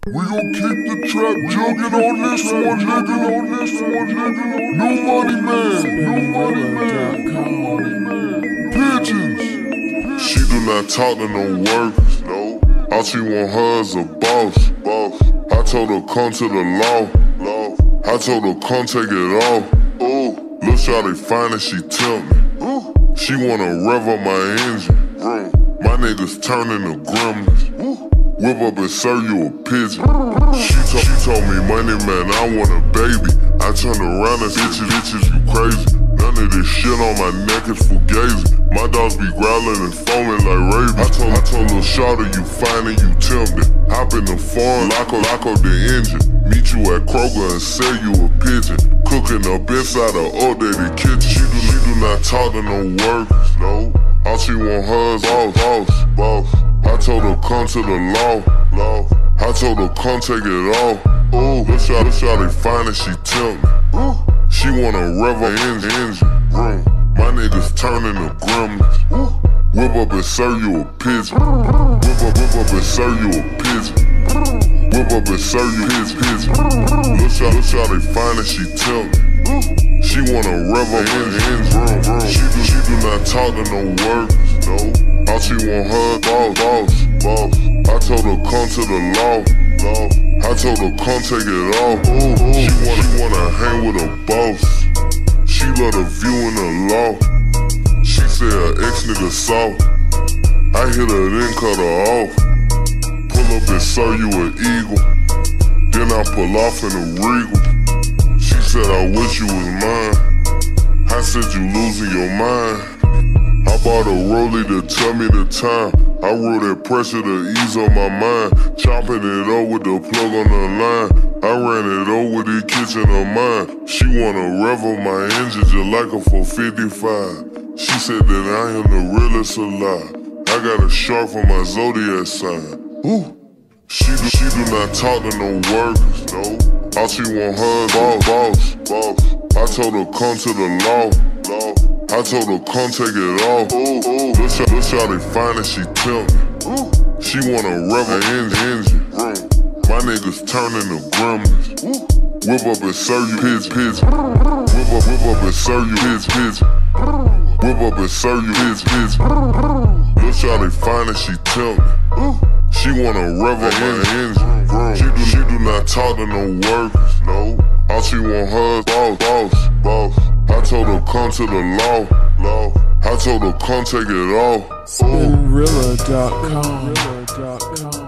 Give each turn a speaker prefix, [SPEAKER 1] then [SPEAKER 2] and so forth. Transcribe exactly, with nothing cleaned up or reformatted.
[SPEAKER 1] We gon' kick the trap, juggin' on this one, nigga, on this one, nigga. New money man, new money man, new money man. Pigeons. She do not talk to no workers, no. All she want her is a boss, boss. I told her come to the law, law. I told her come take it off. Ooh, look how they find it, she tell me. Ooh. She wanna rev up my engine. Mm. My niggas turning to gremlins. Ooh. Whip up and serve you a pigeon. She, told, she told me, money man, I want a baby. I turned around and bitches, bitches, you crazy. None of this shit on my neck is fugazi. My dogs be growling and foaming like rabies. I told, I told Lil' Shawty, you fine and you tempted. Hop in the foreign, lock up, lock up the engine. Meet you at Kroger and sell you a pigeon. Cooking up inside a outdated kitchen. She do, she do not talk to no workers, no. All she want her is boss, boss, boss. I told her come to the law, law. I told her come take it off. Ooh, look how, look how they find it, she tell me. Ooh. She wanna rev her engine, engine. Mm. My niggas turning to gremlins. Ooh. Whip up and serve you a pigeon. Whip up, whip up and serve you a pigeon. Whip up and serve you his pigeon. Look how, look how they find it, she tell me. Ooh. She wanna rev her engine, engine. She do, she do not talk to no workers, no. All she want her boss, boss, boss. I told her come to the law, law. I told her come take it off. Ooh, ooh. She wanna, she wanna hang with a boss. She love the view in the law. She said her ex-nigga soft. I hit her then cut her off. Pull up and serve you an eagle. Then I pull off in a regal. She said I wish you was mine. I said you losing your mind. I bought a rollie to tell me the time. I roll that pressure to ease on my mind. Chopping it up with the plug on the line. I ran it over the kitchen of mine. She wanna rev up my engine just like a four fifty-five. She said that I am the realest alive. I got a shark for my zodiac sign. Ooh. She do, she do not talk to no workers, no. All she want her is boss, boss, boss. I told her come to the law, law. I told her come take it off. Ooh, ooh. Look how, look how they find it, she tell me. Ooh. She wanna rev her engine, engine. Mm. My niggas turning to gremlins. Ooh. Whip up and serve you pigeon, pigeon. Whip up, whip up and serve you pigeon, pigeon. Whip up and serve you pigeon, pigeon. Look how they find it, she tell me. Ooh. She wanna rev her engine. She do, she do not talk to no workers, no. All she want her is boss, boss, boss. I told her come to the law, law. I told her come take it off.
[SPEAKER 2] Spinrilla dot com